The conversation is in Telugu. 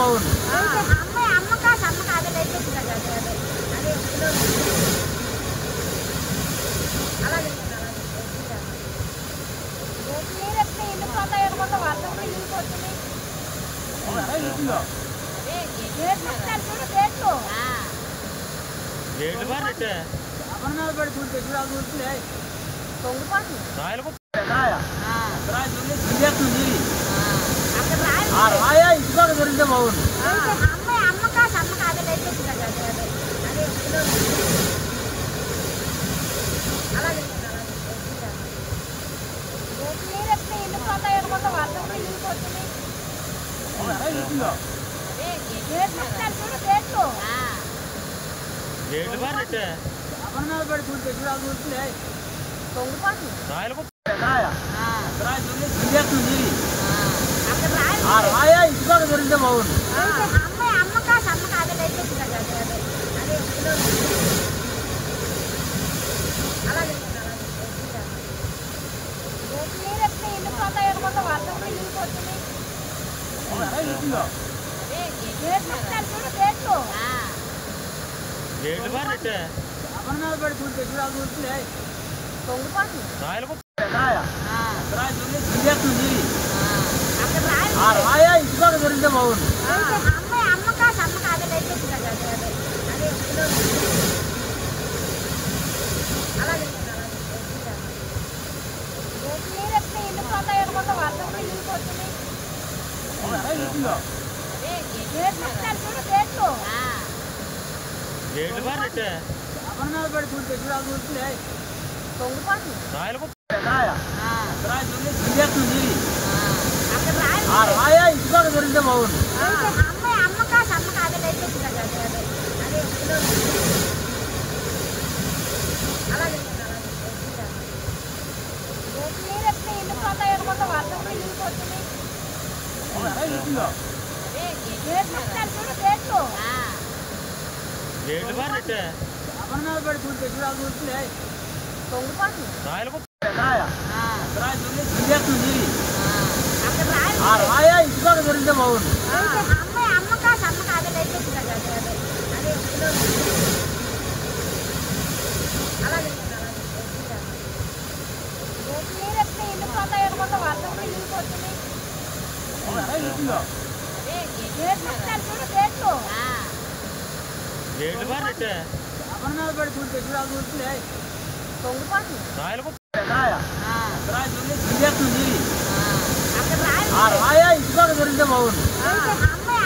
బాగుంది. అమ్మాయి అమ్మకా సమ్మకా అదే లైట్ వచ్చింది అదే అదే అలాగే నీరు ఎత్తే ఇల్లు పోతాయి అనుకుంటా వర్షం కూడా ఇల్లుపోతుంది. రేట్లు బాగా రేటే అపర్ణాలు పడి చూస్తే చూడాలి చూస్తే తొంగిపోతుంది ఆ రాయా ఇసుక దొరికితే బాగుంది. అమ్మాయి అమ్మకా సమ్మకా అదే లైట్ వచ్చింది అదే అదే అలాగే నీరు ఎత్తే ఇల్లు పోతాయి అనుకుంటా వర్షం కూడా ఇల్లుపోతుంది. రేట్లు బాగా రేటే అపర్ణాలు పడి చూస్తే చూడాలి చూస్తే తొంగిపోతుంది ఆ రాయా ఇసుక దొరికితే బాగుంది. అమ్మాయి అమ్మకా సమ్మకా అదే లైట్ వచ్చింది అదే అదే అలాగే నీరు ఎత్తే ఇల్లు పోతాయి అనుకుంటా వర్షం కూడా ఇల్లుపోతుంది. రేట్లు బాగా రేటే అపర్ణాలు పడి చూస్తే చూడాలి చూస్తే తొంగిపోతుంది ఆ రాయా ఇసుక దొరికితే బాగుంది. అమ్మాయి అమ్మకా సమ్మకా అదే లైట్ వచ్చింది అదే అదే అలాగే నీరు ఎత్తే ఇల్లు పోతాయి అనుకుంటా వర్షం కూడా ఇల్లుపోతుంది. రేట్లు బాగా రేటే అపర్ణాలు పడి చూస్తే చూడాలి చూస్తే తొంగిపోతుంది ఆ రాయా ఇసుక దొరికితే బాగుంది. అమ్మాయి అమ్మకా సమ్మకా అదే లైట్ వచ్చింది అదే అదే అలాగే నీరు ఎత్తే ఇల్లు పోతాయి అనుకుంటా వర్షం కూడా ఇల్లుపోతుంది. రేట్లు బాగా రేటే అపర్ణాలు పడి చూస్తే చూడాలి చూస్తే తొంగిపోతుంది ఆ రాయా ఇసుక దొరికితే బాగుంది. అమ్మాయి అమ్మకా సమ్మకా అదే లైట్ వచ్చింది అదే అదే అలాగే నీరు ఎత్తే ఇల్లు పోతాయి అనుకుంటా వర్షం కూడా ఇల్లుపోతుంది. రేట్లు బాగా రేటే అపర్ణాలు పడి చూస్తే చూడాలి చూస్తే తొంగిపోతుంది ఆ